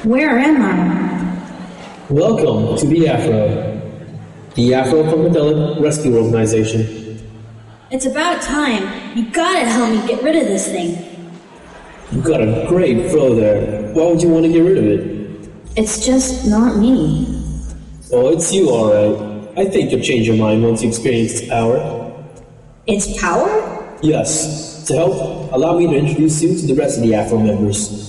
Where am I? Welcome to the Afro-Funkadelic Rescue Organization. It's about time. You gotta help me get rid of this thing. You got a great fro there. Why would you want to get rid of it? It's just not me. Oh, it's you, alright. I think you'll change your mind once you experience its power. Its power? Yes. To help, allow me to introduce you to the rest of the Afro members.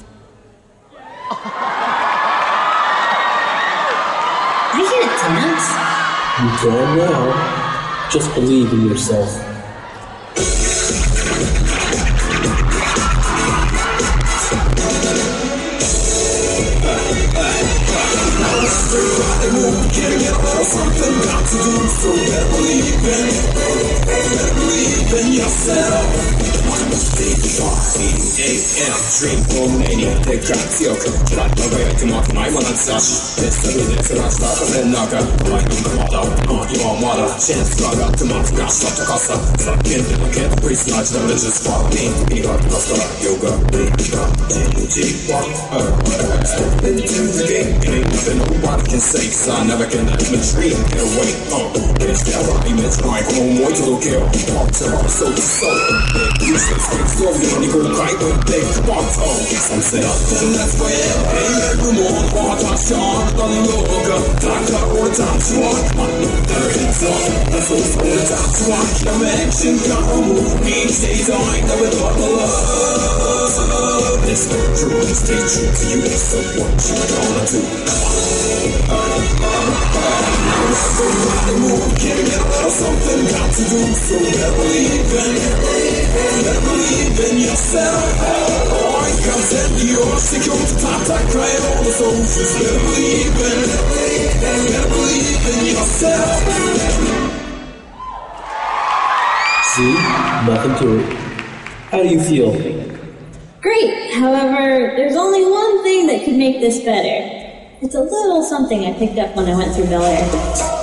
I can't dance. You can now. Just believe in yourself. Something got to do, so better believe in yourself. AM, dream for mania, they got silk. Like the way to mark my one and such. It's the way to rush up and then knock up. Like the mother, you are mother. Chance slug up to mark, got shot to cost up. Fucking can't breathe, large just follow me. Be got the cost yoga, into the game, ain't nothing nobody can say, cause I never can let my dream get away. It's that right, it's right, I'm on way to look here. Heart to heart, soul to soul. Useless things, so you only go right when they come on. Some say up, then that's where ain't every more. Heart, I shine, the look up. Time or time to walk. Never can talk, that's all for the time to walk. The action got a move. Each day's I never thought the love. This true, stay true to you. So what you gonna do? Everybody move, can't get out of something got to do. So better believe in yourself. All comes in your secure to top tight, crying all the soldiers. Better believe in yourself. See? Nothing to it. How do you feel? Great. However, there's only one thing that could make this better. It's a little something I picked up when I went through Bel Air.